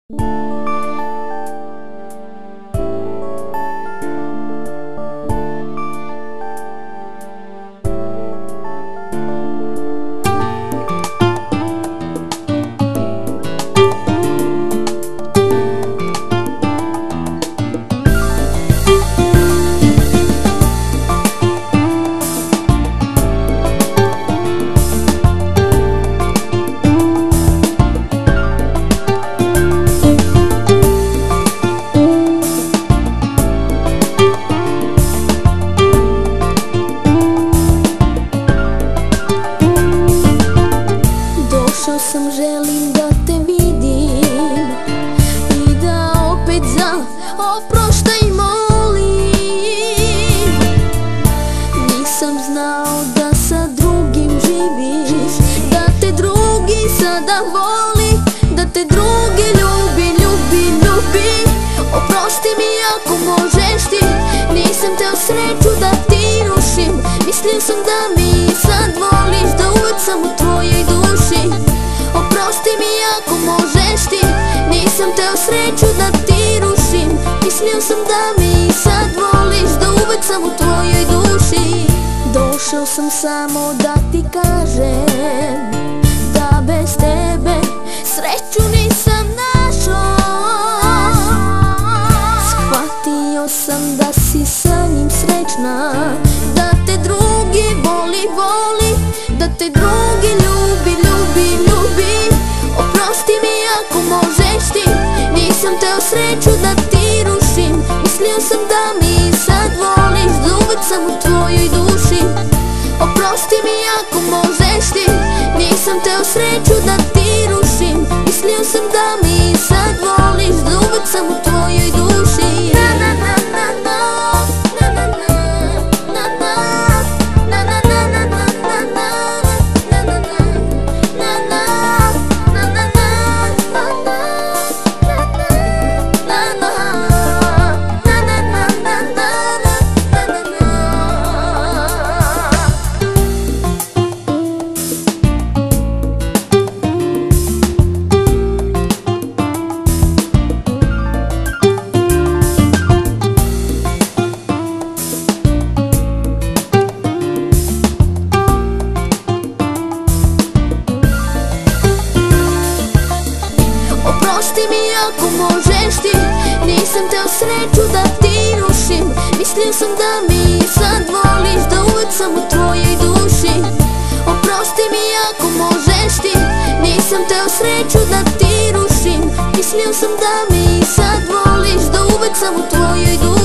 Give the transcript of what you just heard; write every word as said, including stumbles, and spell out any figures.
Došao sam, želim da te vidim i da opet za oproštaj molim. Nisam znao da sa drugim živiš, da te drugi sada voli, da te drugi ljubi, ljubi, ljubi. Oprosti mi ako možeš ti, nisam teo sreću da ti rušim. Mislio sam da mi sad voliš, da uvek sam u tvojoj duši. Oprosti mi ako možeš ti, nisam teo sreću da ti rušim. Mislio sam da mi sad voliš, da uvek sam u tvojoj duši. Došao sam samo da ti kažem da bez tebe sreću nisam našao. Shvatio sam da si sa njim srećna, da te drugi voli, voli, da te drugi ljubi, ljubi, ljubi. Oprosti mi ako možeš ti, nisam teo sreću da ti rušim. Mislio sam da mi sad voliš, da uvek sam u tvojoj duši. Oprosti mi ako možeš ti, nisam teo sreću da ti rušim. Mislio sam da mi sad voliš, da uvek sam u tvojoj duši. Na na na na na, na na na, na na, na na na na na na, na na na, na na, na na na, Oprosti mi ako možeš ti, nisam teo sreću da ti rušim. Mislio sam da mi sad voliš, da uvek sam u tvojoj duši. Oprosti mi ako možeš ti, nisam teo sreću da ti rušim. Mislio sam da mi sad voliš, da uvek sam u tvojoj duši.